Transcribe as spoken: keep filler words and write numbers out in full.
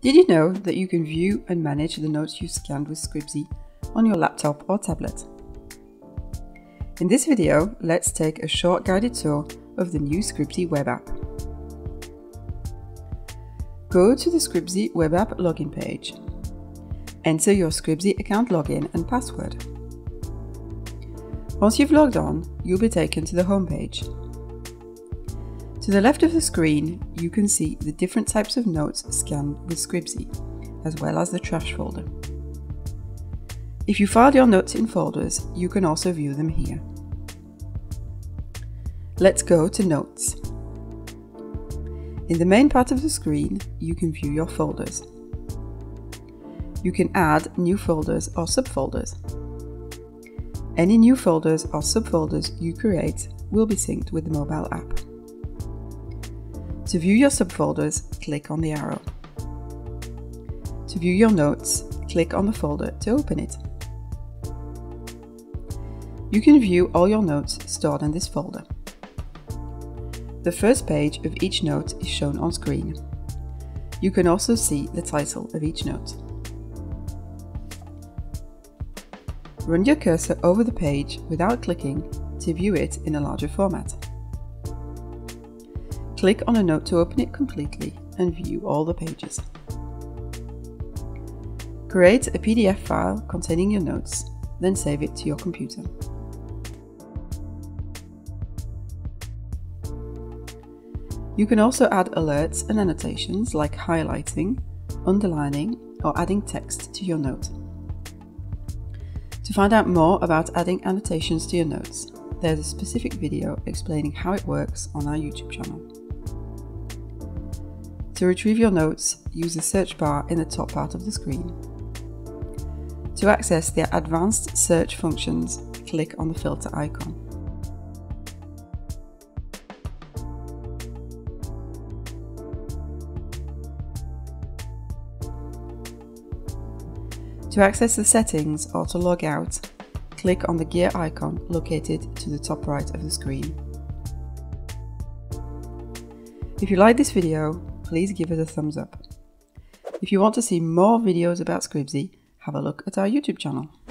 Did you know that you can view and manage the notes you scanned with SCRIBZEE on your laptop or tablet? In this video, let's take a short guided tour of the new SCRIBZEE web app. Go to the SCRIBZEE web app login page. Enter your SCRIBZEE account login and password. Once you've logged on, you'll be taken to the home page. To the left of the screen, you can see the different types of notes scanned with SCRIBZEE, as well as the trash folder. If you filed your notes in folders, you can also view them here. Let's go to Notes. In the main part of the screen, you can view your folders. You can add new folders or subfolders. Any new folders or subfolders you create will be synced with the mobile app. To view your subfolders, click on the arrow. To view your notes, click on the folder to open it. You can view all your notes stored in this folder. The first page of each note is shown on screen. You can also see the title of each note. Run your cursor over the page without clicking to view it in a larger format. Click on a note to open it completely and view all the pages. Create a P D F file containing your notes, then save it to your computer. You can also add alerts and annotations like highlighting, underlining, or adding text to your note. To find out more about adding annotations to your notes, there's a specific video explaining how it works on our YouTube channel. To retrieve your notes, use the search bar in the top part of the screen. To access the advanced search functions, click on the filter icon. To access the settings or to log out, click on the gear icon located to the top right of the screen. If you like this video, please give it a thumbs up. If you want to see more videos about SCRIBZEE, have a look at our YouTube channel.